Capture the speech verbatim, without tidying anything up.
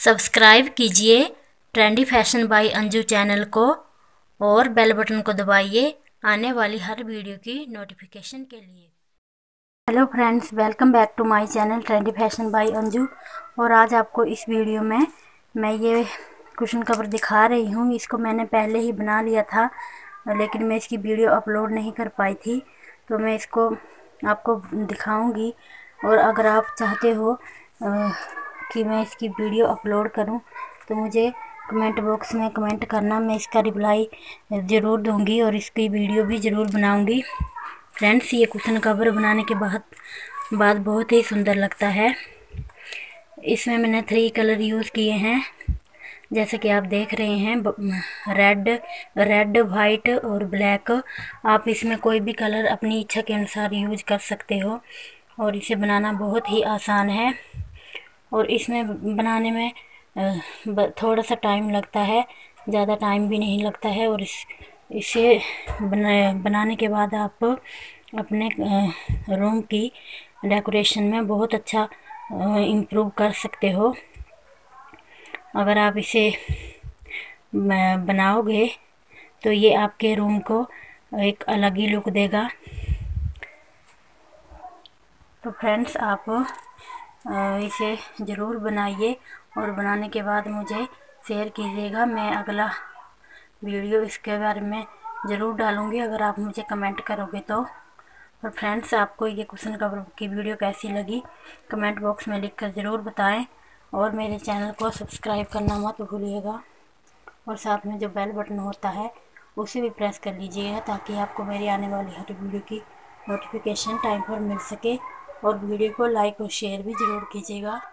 Subscribe कीजिए trendy fashion by Anju channel को और बेल बटन को दबाइए आने वाली हर वीडियो की नोटिफिकेशन के लिए। Hello friends, welcome back to my channel trendy fashion by Anju. और आज आपको इस वीडियो में मैं ये कुशन कवर दिखा रही हूँ। इसको मैंने पहले ही बना लिया था, लेकिन मैं इसकी वीडियो अपलोड नहीं कर पाई थी, तो मैं इसको आपको दिखाऊंगी। और अगर आप चाहते हो आ, कि मैं इसकी वीडियो अपलोड करूं, तो मुझे कमेंट बॉक्स में कमेंट करना, मैं इसका रिप्लाई ज़रूर दूंगी और इसकी वीडियो भी ज़रूर बनाऊंगी। फ्रेंड्स, ये कुशन कवर बनाने के बाद बाद बहुत ही सुंदर लगता है। इसमें मैंने थ्री कलर यूज़ किए हैं, जैसे कि आप देख रहे हैं, रेड रेड वाइट और ब्लैक। आप इसमें कोई भी कलर अपनी इच्छा के अनुसार यूज कर सकते हो और इसे बनाना बहुत ही आसान है। और इसमें बनाने में थोड़ा सा टाइम लगता है, ज़्यादा टाइम भी नहीं लगता है। और इस इसे बना, बनाने के बाद आप अपने रूम की डेकोरेशन में बहुत अच्छा इम्प्रूव कर सकते हो। अगर आप इसे बनाओगे तो ये आपके रूम को एक अलग ही लुक देगा। तो फ्रेंड्स, आप इसे ज़रूर बनाइए और बनाने के बाद मुझे शेयर कीजिएगा। मैं अगला वीडियो इसके बारे में ज़रूर डालूँगी अगर आप मुझे कमेंट करोगे तो। और फ्रेंड्स, आपको ये कुशन कवर की वीडियो कैसी लगी कमेंट बॉक्स में लिखकर ज़रूर बताएं। और मेरे चैनल को सब्सक्राइब करना मत भूलिएगा और साथ में जो बेल बटन होता है उसे भी प्रेस कर लीजिएगा, ताकि आपको मेरी आने वाली हर वीडियो की नोटिफिकेशन टाइम पर मिल सके। और वीडियो को लाइक और शेयर भी ज़रूर कीजिएगा।